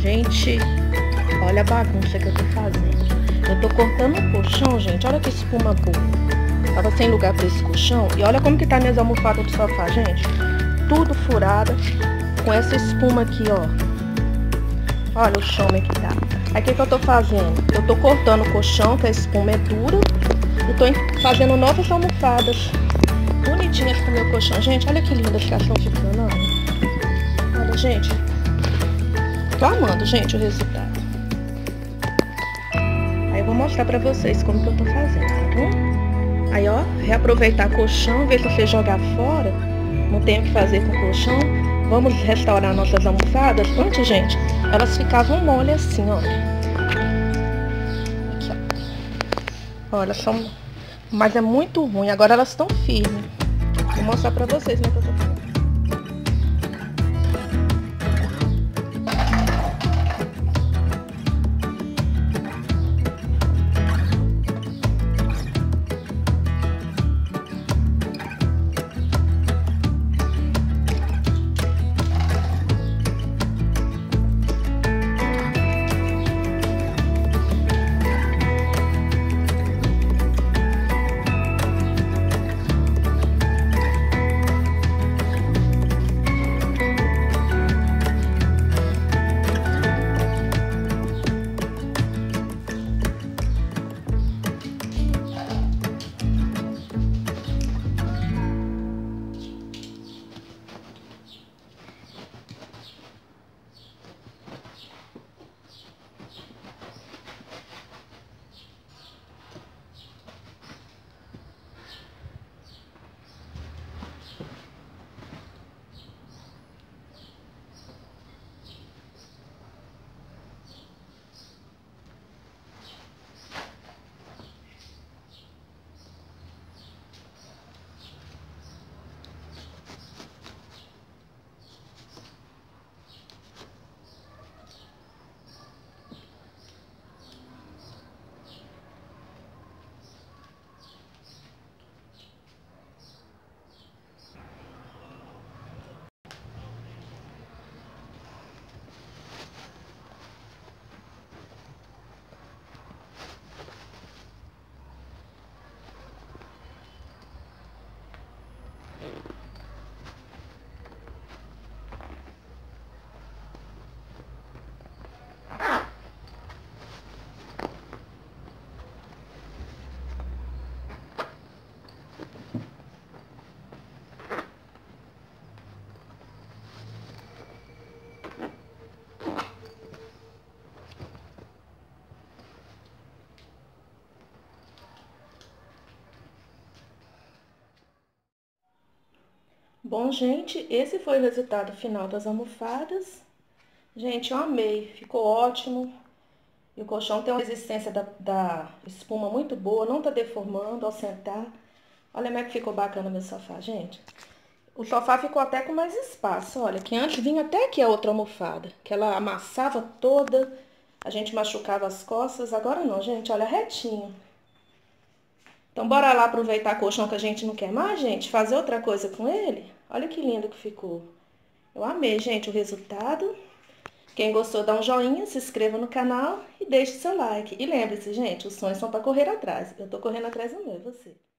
Gente, olha a bagunça que eu tô fazendo. Eu tô cortando o colchão, gente. Olha que espuma boa. Tava sem lugar pra esse colchão. E olha como que tá minhas almofadas do sofá, gente. Tudo furada. Com essa espuma aqui, ó. Olha o chão que tá. Aí o que eu tô fazendo? Eu tô cortando o colchão, que a espuma é dura. E tô fazendo novas almofadas. Bonitinhas pro meu colchão. Gente, olha que lindas que elas estão ficando, olha. Olha, gente. Tô amando, gente, o resultado. Aí eu vou mostrar pra vocês como que eu tô fazendo, tá bom? Aí, ó, reaproveitar colchão, ver se você jogar fora. Não tem o que fazer com o colchão. Vamos restaurar nossas almofadas. Antes, gente, elas ficavam mole assim, ó. Aqui, ó. Olha, são... Mas é muito ruim. Agora elas estão firmes. Vou mostrar pra vocês como é que eu tô fazendo. Bom, gente, esse foi o resultado final das almofadas. Gente, eu amei, ficou ótimo. E o colchão tem uma resistência da espuma muito boa, não tá deformando ao sentar. Olha como é que ficou bacana o meu sofá, gente. O sofá ficou até com mais espaço, olha, que antes vinha até aqui a outra almofada, que ela amassava toda, a gente machucava as costas, agora não, gente, olha, retinho. Então, bora lá aproveitar o colchão que a gente não quer mais, gente, fazer outra coisa com ele? Olha que lindo que ficou. Eu amei, gente, o resultado. Quem gostou, dá um joinha, se inscreva no canal e deixe seu like. E lembre-se, gente, os sonhos são para correr atrás. Eu tô correndo atrás do meu, e você?